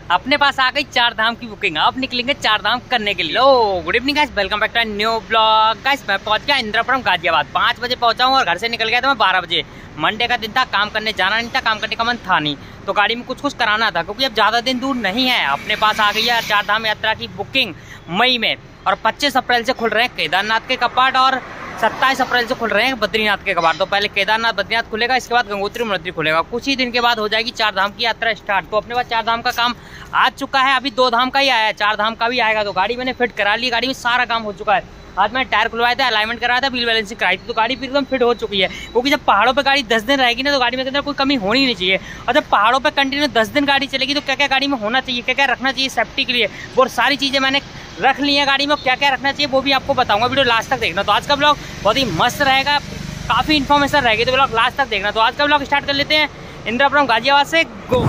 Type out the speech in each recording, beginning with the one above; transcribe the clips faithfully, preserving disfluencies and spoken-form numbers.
अपने पास आ गई चार धाम की बुकिंग। अब निकलेंगे चार धाम करने के लिए। लो good evening guys, welcome back to new blog. Guys मैं पहुंच गया इंद्रपुरम गाजियाबाद। पाँच बजे पहुंचा हूं और घर से निकल गया था मैं बारह बजे। मंडे का दिन था, काम करने जाना नहीं था, काम करने का मन था नहीं, तो गाड़ी में कुछ कुछ कराना था क्योंकि अब ज़्यादा दिन दूर नहीं है। अपने पास आ गई है चार धाम यात्रा की बुकिंग मई में, और पच्चीस अप्रैल से खुल रहे हैं केदारनाथ के कपाट और सत्ताईस अप्रैल से खुल रहे हैं बद्रीनाथ के कपाट। तो पहले केदारनाथ बद्रीनाथ खुलेगा, इसके बाद गंगोत्री यमुनोत्री खुलेगा। कुछ ही दिन के बाद हो जाएगी चार धाम की यात्रा स्टार्ट। तो अपने पास चार धाम का काम आ चुका है, अभी दो धाम का ही आया है, चार धाम का भी आएगा। तो गाड़ी मैंने फिट करा ली, गाड़ी में सारा काम हो चुका है। आज मैंने टायर खुलवाया था, अलाइनमेंट कराया था, व्हील बैलेंसिंग कराई थी, तो गाड़ी फिर एकदम फिट हो चुकी है। क्योंकि जब पहाड़ों पे गाड़ी दस दिन रहेगी ना, तो गाड़ी में अंदर कोई कमी होनी नहीं चाहिए। और जब पहाड़ों पे कंटिन्यू दस दिन गाड़ी चलेगी तो क्या क्या गाड़ी में होना चाहिए, क्या क्या रखना चाहिए सेफ्टी के लिए, वो सारी चीज़ें मैंने रख ली है गाड़ी में। क्या क्या रखना चाहिए वो भी आपको बताऊंगा, वीडियो लास्ट तक देखना। तो आज का ब्लॉग बहुत ही मस्त रहेगा, काफ़ी इन्फॉर्मेशन रहेगी, तो ब्लॉग लास्ट तक देखना। तो आज का ब्लॉग स्टार्ट कर लेते हैं इंद्रपुरम गाजियाबाद से। गो।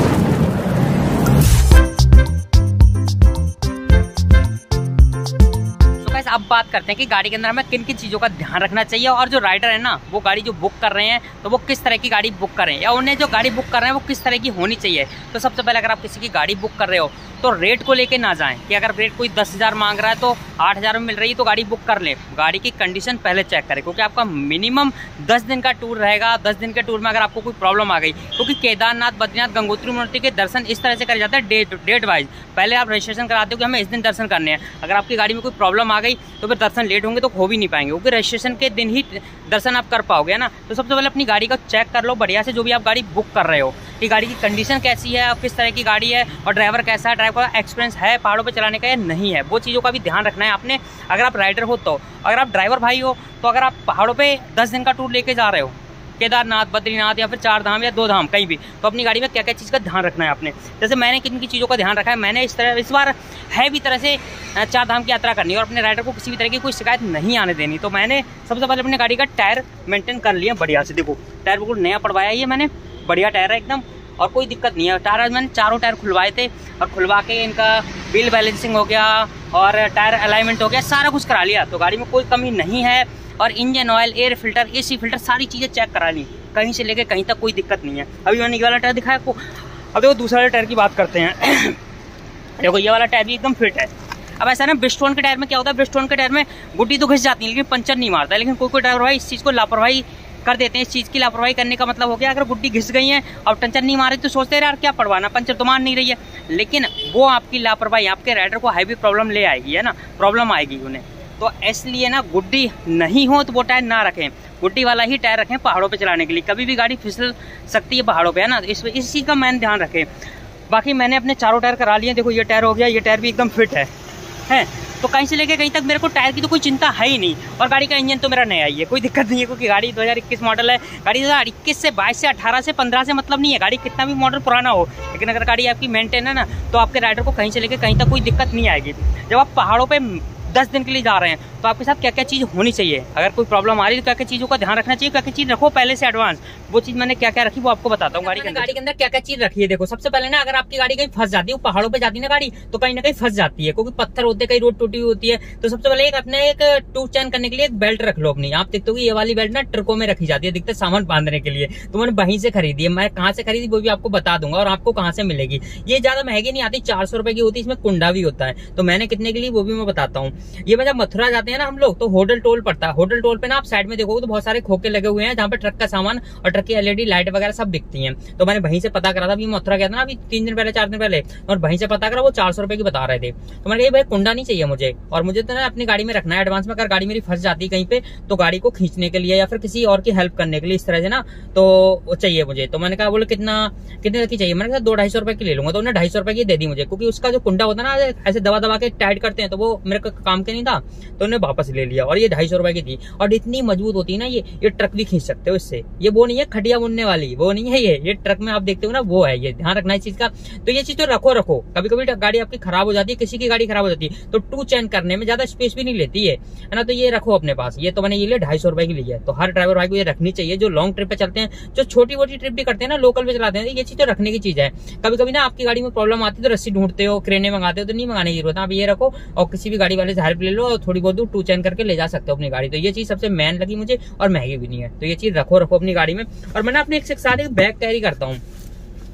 अब बात करते हैं कि गाड़ी के अंदर हमें किन किन चीज़ों का ध्यान रखना चाहिए, और जो राइडर है ना वो गाड़ी जो बुक कर रहे हैं तो वो किस तरह की गाड़ी बुक करें, या उन्हें जो गाड़ी बुक कर रहे हैं वो किस तरह की होनी चाहिए। तो सबसे पहले अगर आप किसी की गाड़ी बुक कर रहे हो तो रेट को लेके ना जाएं कि अगर रेट कोई दस हज़ार मांग रहा है तो आठ हज़ार में मिल रही है तो गाड़ी बुक कर लें। गाड़ी की कंडीशन पहले चेक करें, क्योंकि आपका मिनिमम दस दिन का टूर रहेगा। दस दिन के टूर में अगर आपको कोई प्रॉब्लम आ गई, क्योंकि केदारनाथ बद्रीनाथ गंगोत्री यमुनोत्री के दर्शन इस तरह से करे जाते हैं डेट डेट वाइज। पहले आप रजिस्ट्रेशन कराते हो कि हमें इस दिन दर्शन करने हैं। अगर आपकी गाड़ी में कोई प्रॉब्लम आ गई तो फिर दर्शन लेट होंगे तो हो भी नहीं पाएंगे, क्योंकि रजिस्ट्रेशन के दिन ही दर्शन आप कर पाओगे ना। तो सबसे पहले अपनी गाड़ी को चेक कर लो बढ़िया से, जो भी आप गाड़ी बुक कर रहे हो कि गाड़ी की कंडीशन कैसी है और किस तरह की गाड़ी है, और ड्राइवर कैसा है, ड्राइवर का एक्सपीरियंस है पहाड़ों पे चलाने का या नहीं है, वो चीज़ों का भी ध्यान रखना है आपने। अगर आप राइडर हो तो, अगर आप ड्राइवर भाई हो तो, अगर आप पहाड़ों पे दस दिन का टूर लेके जा रहे हो केदारनाथ बद्रीनाथ या फिर चार धाम या दो धाम कहीं भी, तो अपनी गाड़ी में क्या क्या चीज़ का ध्यान रखना है आपने। जैसे मैंने किन की चीज़ों का ध्यान रखा है, मैंने इस तरह इस बार है भी तरह से चार धाम की यात्रा करनी है और अपने राइडर को किसी भी तरह की कोई शिकायत नहीं आने देनी। तो मैंने सबसे पहले अपनी गाड़ी का टायर मेंटेन कर लिया बढ़िया से। देखो टायर बिल्कुल नया पड़वाया ये मैंने, बढ़िया टायर है एकदम, और कोई दिक्कत नहीं है। टायर मैंने चारों टायर खुलवाए थे और खुलवा के इनका व्हील बैलेंसिंग हो गया और टायर अलाइनमेंट हो गया, सारा कुछ करा लिया। तो गाड़ी में कोई कमी नहीं है। और engine oil, air filter, AC filter, सारी चीज़ें चेक करा ली, कहीं से लेके कहीं तक कोई दिक्कत नहीं है। अभी मैंने ये वाला टायर दिखाया आपको। अब देखो दूसरा टायर की बात करते हैं। देखो ये वाला टायर भी एकदम फिट है। अब ऐसा ना ब्रिजस्टोन के टायर में क्या होता है, ब्रिजस्टोन के टायर में गुड्डी तो घिस जाती है लेकिन पंचर नहीं मारता है। लेकिन कोई कोई ड्राइवर भाई इस चीज़ को लापरवाही कर देते हैं। इस चीज़ की लापरवाही करने का मतलब हो गया, अगर गुड्डी घिस गई है और पंचर नहीं मारे तो सोचते हैं यार क्या पड़वाना, पंचर तो मार नहीं रही है। लेकिन वो आपकी लापरवाही आपके राइडर को हैवी प्रॉब्लम ले आएगी, है ना, प्रॉब्लम आएगी उन्हें। तो इसलिए ना गुड्डी नहीं हो तो वो टायर ना रखें, गुड्डी वाला ही टायर रखें पहाड़ों पे चलाने के लिए। कभी भी गाड़ी फिसल सकती है पहाड़ों पे, है ना, इस इस चीज़ का मैंने ध्यान रखें। बाकी मैंने अपने चारों टायर करा लिए। देखो ये टायर हो गया, ये टायर भी एकदम फिट है है तो कहीं से लेके कहीं तक मेरे को टायर की तो कोई चिंता है ही नहीं। और गाड़ी का इंजन तो मेरा नया ही है, कोई दिक्कत नहीं है, क्योंकि गाड़ी दो हज़ार इक्कीस मॉडल है। गाड़ी दो हज़ार इक्कीस से बाईस से अठारह से पंद्रह से मतलब नहीं है, गाड़ी कितना भी मॉडल पुराना हो, लेकिन अगर गाड़ी आपकी मेंटेन है ना तो आपके राइडर को कहीं से लेके कहीं तक कोई दिक्कत नहीं आएगी। जब आप पहाड़ों पर दस दिन के लिए जा रहे हैं तो आपके साथ क्या क्या चीज़ होनी चाहिए, अगर कोई प्रॉब्लम आ रही है तो क्या क्या चीज़ों का ध्यान रखना चाहिए, क्या क्या चीज़ रखो पहले से एडवांस। वो चीज़ मैंने क्या क्या रखी वो आपको बताता हूँ। गाड़ी के अंदर गाड़ी के अंदर क्या क्या चीज़ रखी है। देखो सबसे पहले ना, अगर आपकी गाड़ी कहीं फंस जाती है, पहाड़ों पे जाती है ना गाड़ी, तो कहीं ना कहीं फंस जाती है, क्योंकि पत्थर होते हैं, कहीं रोड टूटी होती है। तो सबसे पहले एक अपने एक टू चैन करने के लिए एक बेल्ट रख लो अपनी। आप देखते हो ये वाली बेल्ट ना ट्रकों में रखी जाती है, दिखते सामान बांधने के लिए। तो मैंने वहीं से खरीदी है। मैं कहाँ से खरीदी वो भी आपको बता दूंगा, और आपको कहाँ से मिलेगी। ये ज्यादा महंगी नहीं आती, चार सौ रुपए की होती है, इसमें कुंडा भी होता है। तो मैंने कितने के लिए वो भी मैं बताता हूँ। ये मैं जब मथुरा जाते हैं ना हम लोग, तो होटल टोल पड़ता है। होटल टोल पे ना आप साइड में देखोगे तो बहुत सारे खोखे लगे हुए हैं, जहाँ पे ट्रक का सामान और ट्रक की एलईडी लाइट वगैरह सब बिकती हैं। तो मैंने वहीं से पता करा था, अभी मथुरा गया था ना अभी तीन दिन पहले चार दिन पहले, और वहीं से पता करा, वो चार सौ रुपए की बता रहे थे। तो मैंने कहा भाई कुंडा नहीं चाहिए मुझे, और मुझे तो ना अपनी गाड़ी में रखना है एडवांस में। अगर गाड़ी मेरी फंस जाती है कहीं पे तो गाड़ी को खींचने के लिए या फिर किसी और की हेल्प करने के लिए इस तरह से ना, तो वो चाहिए मुझे। तो मैंने कहा बोले कितना कितने की चाहिए, मैंने कहा दो ढाई सौ रुपए की ले लूंगा। तो उन्होंने ढाई सौ रुपए की दे दी मुझे, क्योंकि उसका जो कुंडा होता है ना ऐसे दबा दबा के टाइट करते हैं, तो वो मेरे काम के नहीं था, तो उन्होंने वापस ले लिया। और ये ढाई सौ रुपए की थी, और इतनी मजबूत होती है ना ये ये ट्रक भी खींच सकते हो इससे। ये वो नहीं है खटिया बुनने वाली, वो नहीं है ये ये ट्रक में आप देखते हो ना वो है। ये ध्यान रखना इस चीज का। तो ये चीज तो रखो रखो कभी कभी गाड़ी आपकी खराब हो जाती है, किसी की गाड़ी खराब हो जाती है, तो टू चैन करने में ज्यादा स्पेस भी नहीं लेती है, है ना। तो ये रखो अपने पास। ये तो मैंने ये लिया ढाई सौ रुपए की ली है। तो हर ड्राइवर भाई को ये रखनी चाहिए, जो लॉन्ग ट्रिप पे चलते हैं, जो छोटी मोटी ट्रिप भी करते हैं ना, लोकल पे चलाते हैं, ये चीज तो रखने की चीज है। कभी कभी ना आपकी गाड़ी में प्रॉब्लम आती है तो रस्सी ढूंढते हो, क्रेने मंगाते हो, तो नहीं मंगाने की जरूरत है। आप ये रखो और किसी भी गाड़ी वाले से हेल्प ले लो, और थोड़ी बहुत दूर टू चैन करके ले जा सकते हो अपनी गाड़ी। तो ये चीज सबसे मेन लगी मुझे, और महंगी भी नहीं है। तो ये चीज रखो रखो अपनी गाड़ी में। और मैंने अपने एक साथ एक बैग कैरी करता हूँ,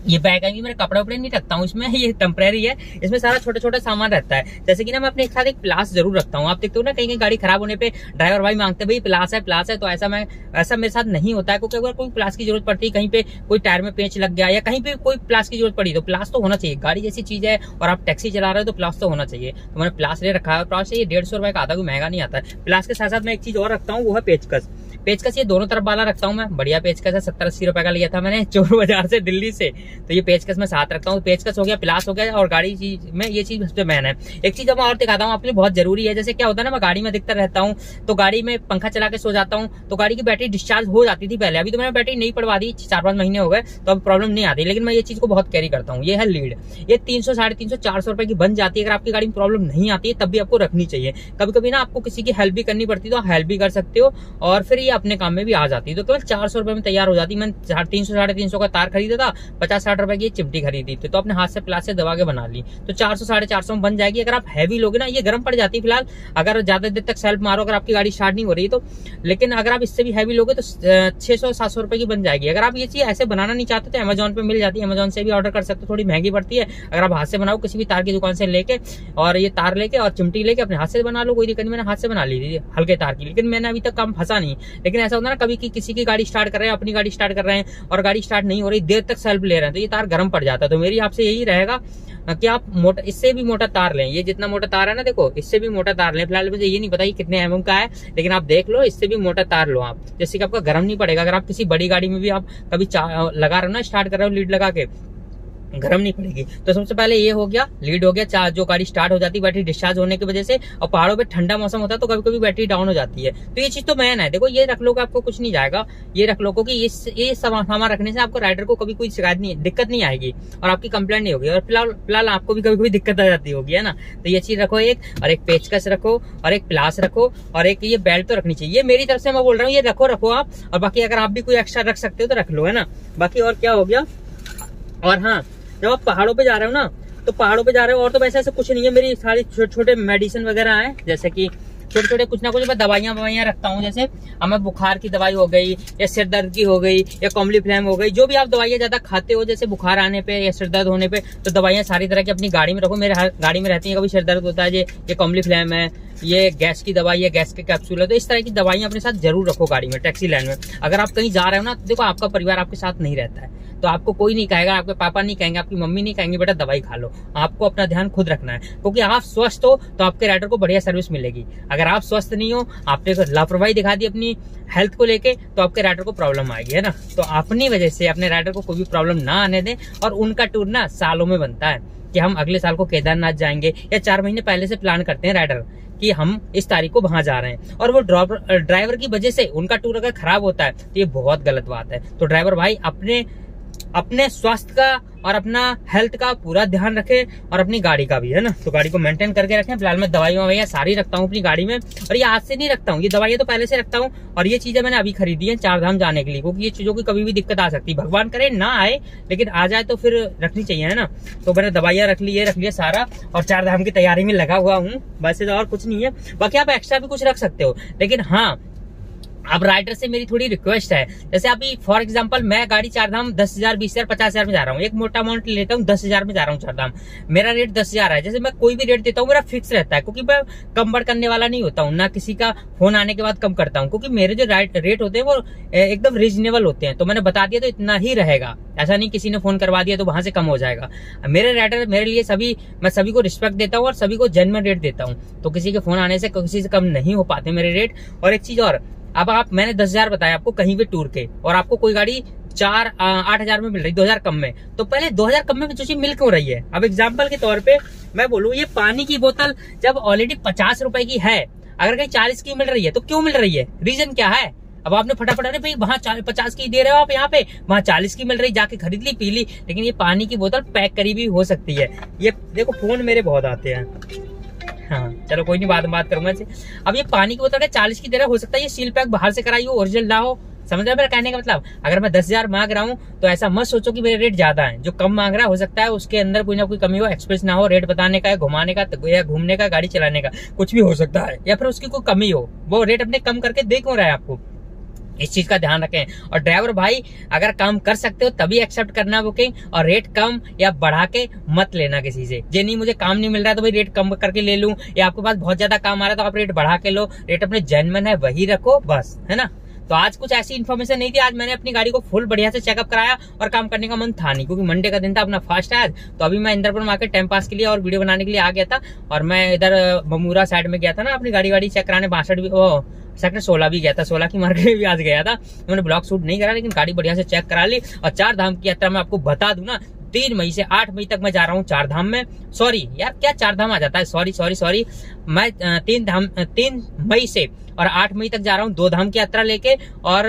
ये बैग है, मेरे कपड़े उपड़े नहीं रखता हूँ इसमें, ये टेम्परेरी है। इसमें सारा छोटा छोटा सामान रहता है। जैसे कि ना मैं अपने एक साथ एक प्लास जरूर रखता हूँ। आप देखते हो ना कहीं कहीं गाड़ी खराब होने पे ड्राइवर भाई मांगते हैं भाई प्लास है प्लास है, तो ऐसा मैं ऐसा मेरे साथ नहीं होता है। क्योंकि अगर कोई प्लास की जरूरत पड़ती है, कहीं पे कोई टायर में पेंच लग गया या कहीं पे कोई प्लास की जरूरत पड़ी, तो प्लास तो होना चाहिए। गाड़ी जैसी चीज है और आप टैक्सी चला रहे हो तो प्लास तो होना चाहिए। तो मैंने प्लास ले रखा है। प्लास ये डेढ़ सौ रुपए का आता है, कोई महंगा नहीं आता है। प्लास के साथ साथ मैं एक चीज और रखता हूँ, वो है पेचकस। पेचकस ये दोनों तरफ वाला रखता हूँ मैं, बढ़िया पेचकस है, सत्तर अस्सी रुपए का लिया था मैंने चोर बाजार से दिल्ली से। तो ये पेचकस मैं साथ रखता हूँ। पेचकस हो गया, प्लास हो गया, और गाड़ी चीज में ये चीज सबसे मेन है। एक चीज अब और दिखाता हूँ आपके लिए, बहुत जरूरी है। जैसे क्या होता है ना, मैं गाड़ी में अधिकतर रहता हूँ तो गाड़ी में पंखा चला के सो जाता हूँ, तो गाड़ी की बैटरी डिस्चार्ज हो जाती थी पहले। अभी तो मैंने बैटरी नहीं पड़वा दी, चार पांच महीने हो गए, तो अब प्रॉब्लम नहीं आती। लेकिन मैं ये चीज को बहुत कैरी करता हूँ। ये है लीड, ये तीन सौ साढ़े तीन सौ चार सौ रुपए की बन जाती है। अगर आपकी गाड़ी में प्रॉब्लम नहीं आती है तब भी आपको रखनी चाहिए। कभी कभी ना आपको किसी की हेल्प भी करनी पड़ती है, तो हेल्प भी कर सकते हो और फिर ये अपने काम में भी आ जाती है। तो केवल चार सौ रुपए में तैयार हो जाती है। मैंने तीन सौ साढ़े तीन सौ का तार खरीदा था, पचास साठ रुपए की चिमटी खरीदी थी, तो अपने हाथ से प्लास से दबा के बना ली, तो चार सौ साढ़े चार सौ में बन जाएगी। अगर आप हैवी लोगे ना, ये गर्म पड़ जाती है फिलहाल, अगर ज्यादा देर तक सेल्फ मारो, अगर आपकी गाड़ी स्टार्ट नहीं हो रही तो। लेकिन अगर आप इससे भी हैवी लोगे तो छह सौ सात सौ रुपए की बन जाएगी। अगर आप ये चीज ऐसे बनाना नहीं चाहते तो अमेजोन पे मिल जाती है, अमेजोन से भी ऑर्डर कर सकते हो। थोड़ी महंगी पड़ती है। अगर आप हाथ से बनाओ किसी भी तार की दुकान से लेके, और ये तार लेके और चिमटी लेके अपने हाथ से बना लो, कोई दिक्कत नहीं। मैंने हाथ से बना ली थी हल्के तार की, लेकिन मैंने अभी तक काम फंसा नहीं। लेकिन ऐसा होता है ना, कभी की किसी की गाड़ी स्टार्ट कर रहे हैं, अपनी गाड़ी स्टार्ट कर रहे हैं और गाड़ी स्टार्ट नहीं हो रही, देर तक सेल्फ ले रहे हैं, तो ये तार गर्म पड़ जाता है। तो मेरी आपसे यही रहेगा कि आप मोटा, इससे भी मोटा तार लें। ये जितना मोटा तार है ना, देखो इससे भी मोटा तार लें। फिलहाल मुझे ये नहीं पता कि कितने एमएम का है, लेकिन आप देख लो, इससे भी मोटा तार लो आप, जैसे कि आपका गर्म नहीं पड़ेगा। अगर आप किसी बड़ी गाड़ी में भी आप कभी लगा रहे हो ना, स्टार्ट कर रहे हो लीड लगा के, गर्म नहीं पड़ेगी। तो सबसे पहले ये हो गया, लीड हो गया। जो गाड़ी स्टार्ट हो जाती है बैटरी डिस्चार्ज होने की वजह से, और पहाड़ों पे ठंडा मौसम होता है तो कभी कभी बैटरी डाउन हो जाती है, तो ये चीज तो मेन है। देखो ये रख लो, आपको कुछ नहीं जाएगा। ये रख लो क्योंकि ये सामान रखने से आपको राइडर को कभी कोई शिकायत नहीं, दिक्कत नहीं आएगी और आपकी कंप्लेंट नहीं होगी। और फिलहाल फिलहाल आपको भी कभी कभी दिक्कत आ जाती होगी, है ना। तो ये चीज रखो एक, और एक पेचकस रखो, और एक प्लास रखो, और एक ये बेल्ट तो रखनी चाहिए। ये मेरी तरफ से मैं बोल रहा हूँ, ये रखो रखो आप। और बाकी अगर आप भी कोई एक्स्ट्रा रख सकते हो तो रख लो, है ना। बाकी और क्या हो गया। और हाँ, जब आप पहाड़ों पे जा रहे हो ना, तो पहाड़ों पे जा रहे हो और तो वैसे ऐसा कुछ नहीं है। मेरी सारी छोटे छोटे मेडिसिन वगैरह हैं, जैसे कि छोटे छोटे कुछ ना कुछ मैं दवाइयां ववाइयां रखता हूँ। जैसे हमें बुखार की दवाई हो गई, या सिर दर्द की हो गई, या कॉम्बली फ्लैम हो गई, जो भी आप दवाइयां ज्यादा खाते हो, जैसे बुखार आने पे या सिर दर्द होने पे, तो दवाइयां सारी तरह की अपनी गाड़ी में रखो। मेरे गाड़ी में रहती है। कभी सिर दर्द होता है, ये कॉम्बली फ्लैम है, ये गैस की दवाई है, गैस के कैप्सूल है, तो इस तरह की दवाइयां अपने साथ जरूर रखो गाड़ी में, टैक्सी लैंड में। अगर आप कहीं जा रहे हो ना, तो देखो आपका परिवार आपके साथ नहीं रहता है, तो आपको कोई नहीं कहेगा, आपके पापा नहीं कहेंगे, आपकी मम्मी नहीं कहेंगे बेटा दवाई खा लो। आपको अपना ध्यान खुद रखना है, क्योंकि आप स्वस्थ हो तो आपके राइडर को बढ़िया सर्विस मिलेगी। अगर आप स्वस्थ नहीं हो, आपने लापरवाही दिखा दी अपनी हेल्थ को लेके, तो आपके राइडर को प्रॉब्लम आएगी, है ना। तो अपनी वजह से अपने राइडर को कोई भी प्रॉब्लम ना आने दें। और उनका टूर ना सालों में बनता है कि हम अगले साल को केदारनाथ जाएंगे, या चार महीने पहले से प्लान करते हैं राइडर कि हम इस तारीख को वहां जा रहे हैं, और वो ड्राइवर की वजह से उनका टूर अगर खराब होता है तो ये बहुत गलत बात है। तो ड्राइवर भाई अपने अपने स्वास्थ्य का और अपना हेल्थ का पूरा ध्यान रखें, और अपनी गाड़ी का भी, है ना। तो गाड़ी को मेंटेन करके रखें। फिलहाल मैं दवाइयां ववाइयां सारी रखता हूँ अपनी गाड़ी में, और ये आज से नहीं रखता हूँ, ये दवाइयां तो पहले से रखता हूँ। और ये चीजें मैंने अभी खरीदी है चार धाम जाने के लिए, क्योंकि ये चीजों की कभी भी दिक्कत आ सकती है। भगवान करे ना आए, लेकिन आ जाए तो फिर रखनी चाहिए, है ना। तो मैंने दवाइयां रख ली, ये रख लिया सारा, और चार धाम की तैयारी में लगा हुआ हूँ। वैसे तो और कुछ नहीं है। बाकी आप एक्स्ट्रा भी कुछ रख सकते हो, लेकिन हाँ, अब राइडर से मेरी थोड़ी रिक्वेस्ट है। जैसे अभी फॉर एग्जांपल मैं गाड़ी चार धाम दस हजार बीस हजार पचास हजार में जा रहा हूँ, एक मोटा अमाउंट लेता हूँ, दस हजार में जा रहा हूँ चार धाम, मेरा रेट दस हजार है। जैसे मैं कोई भी रेट देता हूँ मेरा फिक्स रहता है, क्योंकि मैं कम बढ़ करने वाला नहीं होता हूँ, ना किसी का फोन आने के बाद कम करता हूँ, क्योंकि मेरे जो रेट होते हैं वो एकदम रीजनेबल होते हैं। तो मैंने बता दिया तो इतना ही रहेगा, ऐसा नहीं किसी ने फोन करवा दिया तो वहां से कम हो जाएगा। मेरे राइडर मेरे लिए सभी, मैं सभी को रिस्पेक्ट देता हूँ और सभी को जेन्युइन रेट देता हूँ, तो किसी के फोन आने से किसी से कम नहीं हो पाते मेरे रेट। और एक चीज और, अब आप मैंने दस हजार बताया आपको कहीं भी टूर के, और आपको कोई गाड़ी चार आठ हजार में मिल रही, दो हजार कम में, तो पहले दो हजार कम में जो चीज मिल क्यों रही है। अब एग्जांपल के तौर पे मैं बोलूँ, ये पानी की बोतल जब ऑलरेडी पचास रुपए की है, अगर कहीं चालीस की मिल रही है तो क्यों मिल रही है, रीजन क्या है। अब आपने फटाफट, अरे भाई वहाँ पचास की दे रहे हो आप, यहाँ पे वहाँ चालीस की मिल रही, जाके खरीद ली पी ली। लेकिन ये पानी की बोतल पैक करी भी हो सकती है। ये देखो फोन मेरे बहुत आते हैं, हाँ चलो कोई नहीं, बाद में बात करूंगा इसे। अब ये पानी की बोतल चालीस की दे रहा, हो सकता है ये सील पैक बाहर से कराई हो, ओरिजिनल ना हो। समझ रहे मेरा कहने का मतलब। अगर मैं दस हजार मांग रहा हूँ तो ऐसा मत सोचो कि मेरे रेट ज्यादा है। जो कम मांग रहा है हो सकता है उसके अंदर कोई ना कोई कमी हो, एक्सप्रेस ना हो, रेट बताने का, घुमाने का या घूमने का, गाड़ी चलाने का, कुछ भी हो सकता है, या फिर उसकी कोई कमी हो, वो रेट अपने कम करके दे क्यों रहा है आपको। इस चीज का ध्यान रखें। और ड्राइवर भाई अगर काम कर सकते हो तभी एक्सेप्ट करना बुकिंग, और रेट कम या बढ़ा के मत लेना किसी से। ये नहीं मुझे काम नहीं मिल रहा है तो भाई रेट कम करके ले लूं, या आपके पास बहुत ज्यादा काम आ रहा है तो आप रेट बढ़ा के लो। रेट अपने जेन्युइन है वही रखो बस, है ना। तो आज कुछ ऐसी इन्फॉर्मेशन नहीं थी। आज मैंने अपनी गाड़ी को फुल बढ़िया से चेकअप कराया और काम करने का मन था नहीं, क्योंकि मंडे का दिन था, अपना फास्ट है आज। तो अभी मैं इंद्रपुरम आके टाइम पास के लिए और वीडियो बनाने के लिए आ गया था। और मैं इधर बमूरा साइड में गया था ना अपनी गाड़ी गाड़ी चेक कराने, बासठ भी ओ सेक्टर सोलह भी गया था, सोलह की मार्केट में भी आज गया था। मैंने ब्लॉग शूट नहीं करा लेकिन गाड़ी बढ़िया से चेक करा ली। और चार धाम की यात्रा मैं आपको बता दूं ना, तीन मई से आठ मई तक मैं जा रहा हूँ चार धाम में। सॉरी यार, क्या चार धाम आ जाता है, सॉरी सॉरी सॉरी मैं तीन धाम तीन मई से और आठ मई तक जा रहा हूँ दो धाम की यात्रा लेके। और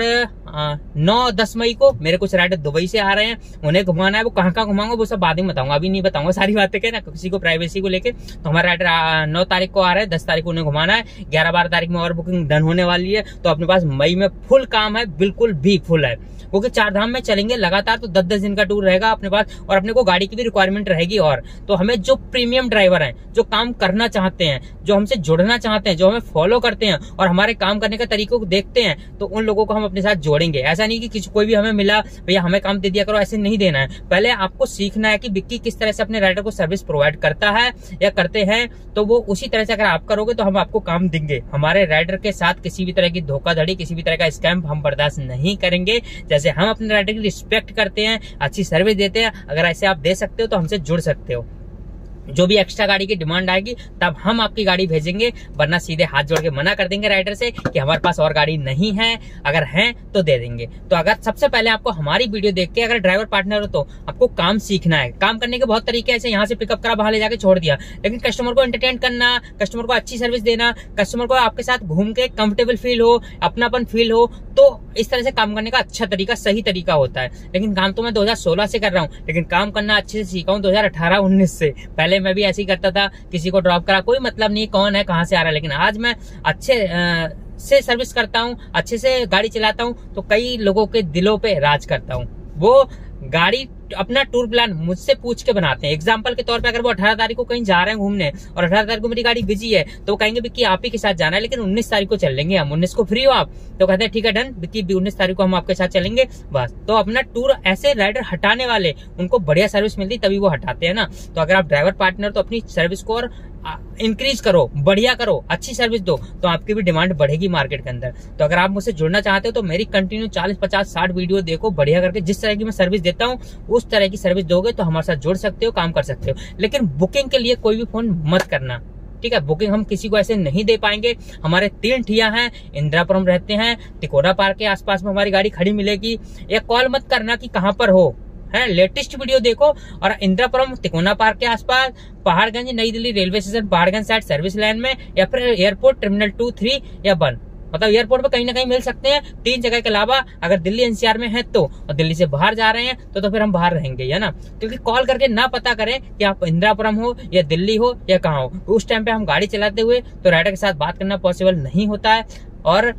नौ दस मई को मेरे कुछ राइडर दुबई से आ रहे हैं, उन्हें घुमाना है। वो कहाँ कहाँ घुमाऊंगा वो सब बाद में बताऊंगा, अभी नहीं बताऊंगा सारी बातें के ना, किसी को प्राइवेसी को लेके। तो हमारे राइडर नौ तारीख को आ रहे हैं, दस तारीख को उन्हें घुमाना है, ग्यारह बारह तारीख में और बुकिंग डन होने वाली है। तो अपने पास मई में फुल काम है, बिल्कुल भी फुल है, क्योंकि चार धाम में चलेंगे लगातार तो दस दस दिन का टूर रहेगा अपने पास। और अपने को गाड़ी की भी रिक्वायरमेंट रहेगी। और तो हमें जो प्रीमियम ड्राइवर हैं, जो काम करना चाहते हैं, जो हमसे जुड़ना चाहते हैं, जो हमें फॉलो करते हैं और हमारे काम करने के तरीकों को देखते हैं, तो उन लोगों को हम अपने साथ जोड़ेंगे। ऐसा नहीं कि किसी कोई भी हमें मिला भैया हमें काम दे दिया करो, ऐसे नहीं देना है। पहले आपको सीखना है कि विक्की किस तरह से अपने राइडर को सर्विस प्रोवाइड करता है या करते हैं, तो वो उसी तरह से अगर आप करोगे तो हम आपको काम देंगे। हमारे राइडर के साथ किसी भी तरह की धोखाधड़ी, किसी भी तरह का स्कैम हम बर्दाश्त नहीं करेंगे। जैसे हम अपने राइडर की रिस्पेक्ट करते हैं, अच्छी सर्विस देते हैं, अगर ऐसे आप दे सकते हो तो हमसे जुड़ सकते हो। जो भी एक्स्ट्रा गाड़ी की डिमांड आएगी तब हम आपकी गाड़ी भेजेंगे, वरना सीधे हाथ जोड़ के मना कर देंगे राइडर से कि हमारे पास और गाड़ी नहीं है, अगर है तो दे देंगे। तो अगर सबसे पहले आपको हमारी वीडियो देख के अगर ड्राइवर पार्टनर हो तो आपको काम सीखना है। काम करने के बहुत तरीके ऐसे, यहाँ से पिकअप करा बाहर ले जाके छोड़ दिया, लेकिन कस्टमर को एंटरटेन करना, कस्टमर को अच्छी सर्विस देना, कस्टमर को आपके साथ घूम के कंफर्टेबल फील हो, अपनापन फील हो, तो इस तरह से काम करने का अच्छा तरीका, सही तरीका होता है। लेकिन काम तो मैं दो हजार सोलह से कर रहा हूँ, लेकिन काम करना अच्छे से सीखा हूँ दो हजार अठारह उन्नीस से। पहले मैं भी ऐसे ही करता था, किसी को ड्रॉप करा, कोई मतलब नहीं कौन है कहाँ से आ रहा है, लेकिन आज मैं अच्छे आ, से सर्विस करता हूँ, अच्छे से गाड़ी चलाता हूँ, तो कई लोगों के दिलों पे राज करता हूँ। वो गाड़ी अपना टूर प्लान मुझसे पूछ के बनाते हैं। एग्जांपल के तौर पे अगर वो अठारह तारीख को कहीं जा रहे हैं घूमने और अठारह तारीख को मेरी गाड़ी बिजी है, तो वो कहेंगे विक्की आप ही के साथ जाना है, लेकिन उन्नीस तारीख को चलेंगे हम, उन्नीस को फ्री हो आप, तो कहते हैं ठीक है डन विक्की उन्नीस तारीख को हम आपके साथ चलेंगे बस। तो अपना टूर ऐसे राइडर हटाने वाले, उनको बढ़िया सर्विस मिलती तभी वो हटाते हैं ना। तो अगर आप ड्राइवर पार्टनर तो अपनी सर्विस को और इंक्रीज करो, बढ़िया करो, अच्छी सर्विस दो, तो आपकी भी डिमांड बढ़ेगी मार्केट के अंदर। तो अगर आप मुझसे जुड़ना चाहते हो तो मेरी कंटिन्यू चालीस पचास साठ वीडियो देखो बढ़िया करके, जिस तरह की मैं सर्विस देता हूँ उस तरह की सर्विस दोगे तो हमारे साथ जुड़ सकते हो, काम कर सकते हो। लेकिन बुकिंग के लिए कोई भी फोन मत करना, ठीक है। बुकिंग हम किसी को ऐसे नहीं दे पाएंगे। हमारे तीन ठिया हैं, इंदिरापुरम रहते हैं, तिकोना पार्क के आसपास में हमारी गाड़ी खड़ी मिलेगी। या कॉल मत करना कि कहाँ पर हो, है लेटेस्ट वीडियो देखो। और इंदिरापुरम तिकोना पार्क के आसपास, Paharganj Nai Delhi railway station Paharganj side service line में, या फिर एयरपोर्ट टर्मिनल टू थ्री या वन, मतलब एयरपोर्ट पे कहीं ना कहीं मिल सकते हैं। तीन जगह के अलावा अगर दिल्ली एनसीआर में है तो, और दिल्ली से बाहर जा रहे हैं तो तो फिर हम बाहर रहेंगे, है ना। क्योंकि कॉल करके ना पता करें कि आप इंदिरापुरम हो या दिल्ली हो या कहाँ हो, उस टाइम पे हम गाड़ी चलाते हुए तो राइडर के साथ बात करना पॉसिबल नहीं होता है, और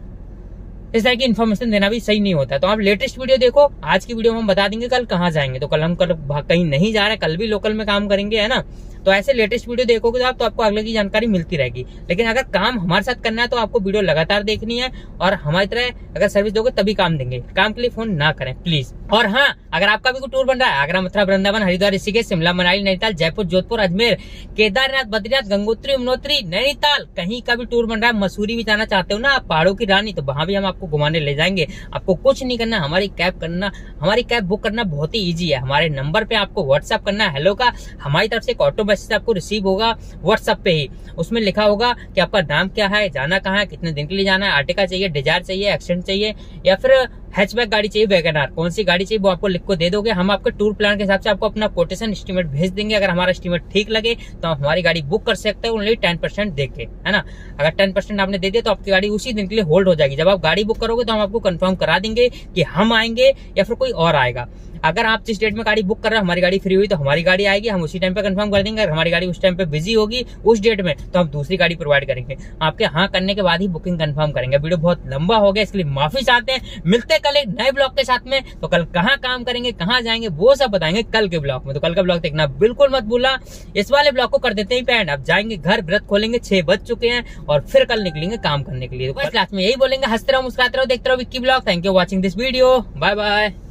इस तरह की इन्फॉर्मेशन देना भी सही नहीं होता। तो आप लेटेस्ट वीडियो देखो, आज की वीडियो में हम बता देंगे कल कहाँ जाएंगे। तो कल हम कल कहीं नहीं जा रहे, कल भी लोकल में काम करेंगे, है ना। तो ऐसे लेटेस्ट वीडियो देखोगे तो आप तो आपको अगले की जानकारी मिलती रहेगी। लेकिन अगर काम हमारे साथ करना है तो आपको वीडियो लगातार देखनी है, और हमारी तरह अगर सर्विस दोगे तभी काम देंगे। काम के लिए फोन ना करें प्लीज। और हाँ, अगर आपका भी कोई टूर बन रहा है, आगरा, मथुरा, वृंदावन, हरिद्वार, ऋषिकेश, शिमला, मनाली, नैनीताल, जयपुर, जोधपुर, अजमेर, केदारनाथ, बद्रीनाथ, गंगोत्री, यमुनोत्री, नैनीताल, कहीं का भी टूर बन रहा है, मसूरी भी जाना चाहते हो ना आप, पहाड़ों की रानी, तो वहां भी हम आपको घुमाने ले जाएंगे। आपको कुछ नहीं करना, हमारी कैब करना, हमारी कैब बुक करना बहुत ही ईजी है। हमारे नंबर पे आपको व्हाट्सएप करना है हेलो का, हमारी तरफ से एक ऑटो मैसेज आपको रिसीव होगा व्हाट्सएप पे ही। उसमें लिखा होगा कि आपका नाम क्या है, जाना कहाँ है, कितने दिन के लिए जाना है, आर्टिका चाहिए, डिजायर चाहिए, एक्सेंट चाहिए, या फिर हैचबैक गाड़ी चाहिए, वैगनआर, कौन सी गाड़ी चाहिए वो आपको लिख को दे दोगे। हम आपके टूर प्लान के हिसाब से आपको अपना कोटेशन एस्टीमेट भेज देंगे। अगर हमारा एस्टीमेट ठीक लगे तो आप हमारी गाड़ी बुक कर सकते हो, ओनली टेन परसेंट दे के, है ना। अगर टेन परसेंट आपने दे दिया तो आपकी गाड़ी उसी दिन के लिए होल्ड हो जाएगी। जब आप गाड़ी बुक करोगे तो हम आपको कंफर्म करा देंगे कि हम आएंगे या फिर कोई और आएगा। अगर आप जिस डेट में गाड़ी बुक कर रहे हो, हमारी गाड़ी फ्री हुई तो हमारी गाड़ी आएगी, हम उसी टाइम पे कंफर्म कर देंगे। अगर हमारी गाड़ी उस टाइम पे बिजी होगी उस डेट में तो हम दूसरी गाड़ी प्रोवाइड करेंगे। आपके हाँ करने के बाद ही बुकिंग कंफर्म करेंगे। वीडियो बहुत लंबा हो गया, इसके लिए माफी चाहते हैं। मिलते हैं कल एक नए ब्लॉग के साथ में। तो कल कहाँ काम करेंगे, कहाँ जाएंगे, वो सब बताएंगे कल के ब्लॉग में। तो कल का ब्लॉग देखना बिल्कुल मत भूलना। इस वाले ब्लॉग को कर देते हैं पैंड। अब जाएंगे घर, व्रत खोलेंगे, छह बज चुके हैं और फिर कल निकलेंगे काम करने के लिए। तो लास्ट में यही बोलेंगे, हंसते रहो, मुस्कुराते रहो, देखते रहो Vicky blog. Thank you watching this video. Bye bye.